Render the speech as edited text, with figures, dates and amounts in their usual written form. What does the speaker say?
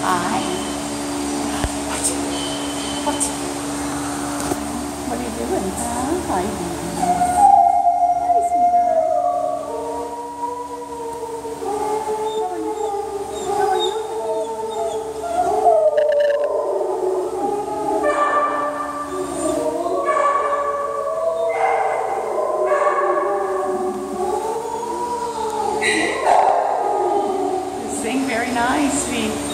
Hi. What? What are you doing? Hi. Hi, sweetheart. How are you? You sing very nice, sweet.